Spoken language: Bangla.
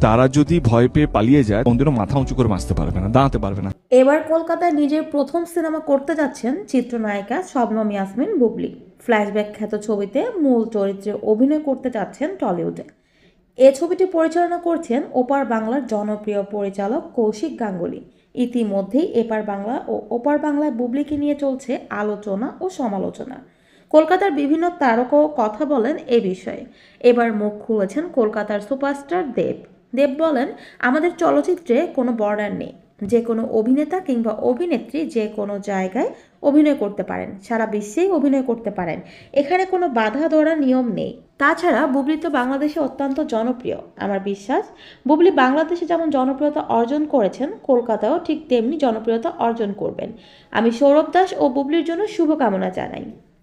তারা যদি ভয় পেয়ে পালিয়ে যায় কোনদিনও মাথা উঁচু করে বাঁচতে পারবে না, দাঁড়াতে পারবে না। এবার কলকাতায় নিজের প্রথম সিনেমা করতে যাচ্ছেন চিত্রনায়িকা শবনম ইয়াসমিন বুবলি। ফ্ল্যাশব্যাক খ্যাত ছবিতে মূল চরিত্রে অভিনয় করতে যাচ্ছেন টলিউডে। এ ছবিটি পরিচালনা করছেন ওপার বাংলার জনপ্রিয় পরিচালক কৌশিক গাঙ্গুলি। ইতিমধ্যেই এপার বাংলা ও ওপার বাংলায় বুবলিকে নিয়ে চলছে আলোচনা ও সমালোচনা। কলকাতার বিভিন্ন তারকাও কথা বলেন এ বিষয়ে। এবার মুখ খুলেছেন কলকাতার সুপারস্টার দেব। দেব বলেন, আমাদের চলচ্চিত্রে কোনো বর্ডার নেই। যে কোনো অভিনেতা কিংবা অভিনেত্রী যে কোনো জায়গায় অভিনয় করতে পারেন, সারা বিশ্বেই অভিনয় করতে পারেন। এখানে কোনো বাধা ধরা নিয়ম নেই। তাছাড়া বুবলি তো বাংলাদেশে অত্যন্ত জনপ্রিয়। আমার বিশ্বাস বুবলি বাংলাদেশে যেমন জনপ্রিয়তা অর্জন করেছেন, কলকাতায়ও ঠিক তেমনি জনপ্রিয়তা অর্জন করবেন। আমি সৌরভ দাস ও বুবলির জন্য শুভকামনা জানাই।